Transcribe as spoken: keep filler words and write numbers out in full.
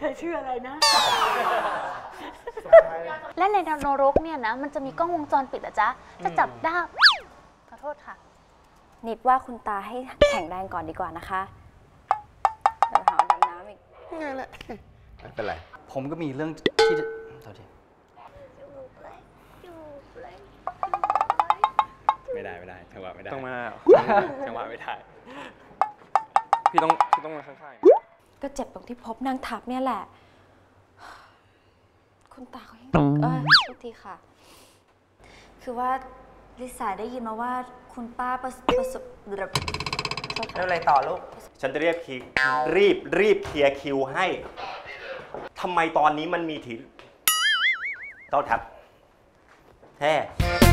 เธอชื่ออะไรนะและในนรกเนี่ยนะมันจะมีกล้องวงจรปิดอะจ๊ะจะจับได้ขอโทษค่ะนิดว่าคุณตาให้แข็งแรงก่อนดีกว่านะคะเดี๋ยวหาดำน้ำอีกไงแหละไม่เป็นไรผมก็มีเรื่องที่จะโทษทีไม่ได้ไม่ได้จังหวะไม่ได้ต้องมาจังหวะไม่ได้พี่ต้องพี่ต้องมาข้างๆก็เจ็บตรงที่พบนางทับเนี่ยแหละคุณตาเขายังเออทุกทีค่ะคือว่าลิสาได้ยินมาว่าคุณป้าประสบประสบแล้วอะไรต่อลูกฉันจะเรียกคิวรีบรีบเคลียร์คิวให้ทำไมตอนนี้มันมีถีเต้าทับแท้